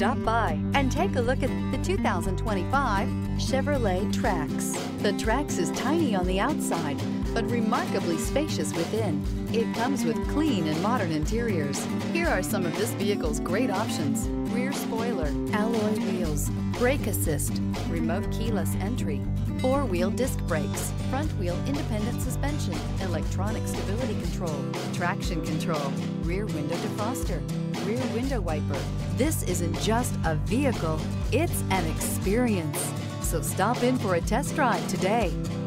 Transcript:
Stop by and take a look at the 2025 Chevrolet Trax. The Trax is tiny on the outside, but remarkably spacious within. It comes with clean and modern interiors. Here are some of this vehicle's great options: rear spoiler, alloy wheels, brake assist, remote keyless entry, four-wheel disc brakes, front-wheel independent suspension, electronic stability control, traction control, rear window defroster, rear window wiper. This isn't just a vehicle, it's an experience. So stop in for a test drive today.